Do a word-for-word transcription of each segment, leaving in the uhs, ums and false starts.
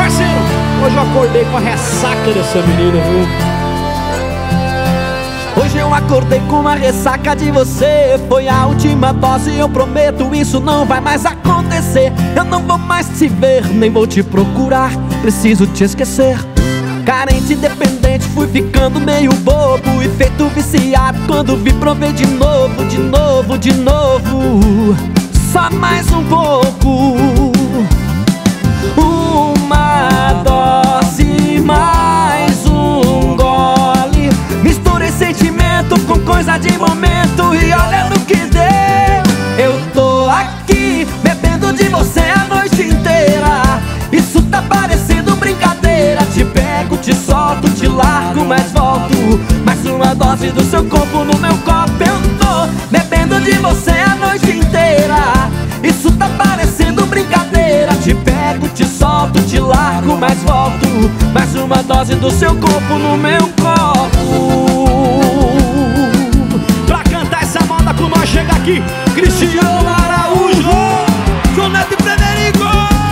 Parceiro, hoje eu acordei com a ressaca dessa menina, viu? Hoje eu acordei com uma ressaca de você. Foi a última dose, eu prometo, isso não vai mais acontecer. Eu não vou mais te ver, nem vou te procurar. Preciso te esquecer. Carente, dependente, fui ficando meio bobo e feito viciado quando vi provei de novo, de novo, de novo. Só mais um pouco. Uma dose, mais um gole. Misturei sentimento com coisa de momento e olha no que deu. Eu tô aqui bebendo de você a noite inteira. Isso tá parecendo brincadeira. Te pego, te solto, te largo, mas volto. Mais uma dose do seu corpo no meu copo. Eu tô bebendo de você a noite inteira. Isso tá parecendo brincadeira. Te pego, te solto, te largo, mas volto. Mais uma dose do seu corpo no meu copo. Pra cantar essa moda com nós, chega aqui Cristiano Araújo, João Neto e Frederico.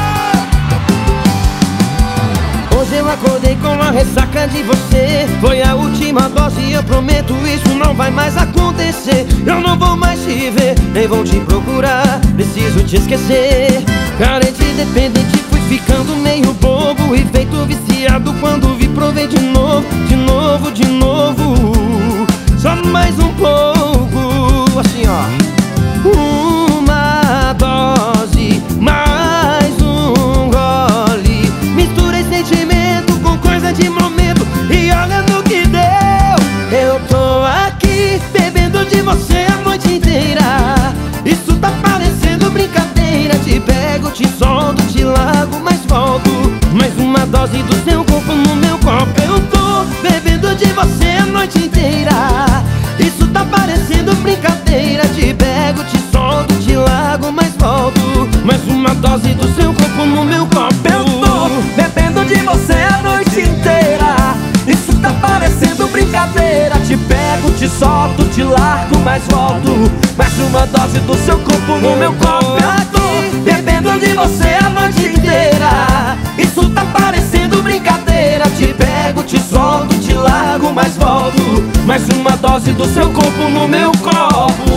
Hoje eu acordei com uma ressaca de você. Foi a última dose, eu prometo, isso não vai mais acontecer. Eu não vou mais te ver, nem vou te procurar. Preciso te esquecer. Carente, dependente, fui ficando meio bobo e feito viciado quando vi provei de novo, de novo, de novo. Só mais um pouco, assim ó. Uma dose, mais um gole. Misturei sentimento com coisa de momento e olha no que deu. Eu tô aqui bebendo de você a noite inteira. Isso tá parecendo brincadeira. Te pego, te solto, te largo, mas volto. Mais uma dose do seu corpo no meu copo. Eu tô bebendo de você a noite inteira. Isso tá parecendo brincadeira. Te pego, te solto, te largo, mas volto. Mais uma dose do seu corpo no meu copo. Eu tô bebendo de você a noite inteira. Isso tá parecendo brincadeira. Te pego, te solto, te largo, mas volto. Mais uma dose do seu corpo no meu copo. Eu tô bebendo de você a noite inteira. Isso tá parecendo brincadeira. Te pego, te solto, te largo, mas volto. Mais uma dose do seu corpo no meu copo.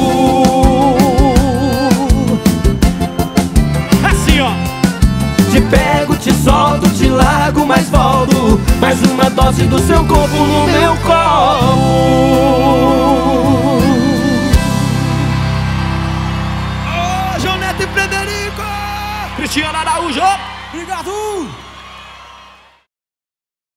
Assim ó. Te pego, te solto, te largo, mas volto. Mais uma dose do seu corpo no meu copo. Ô, João Neto e Frederico, Cristiano Araújo, obrigado.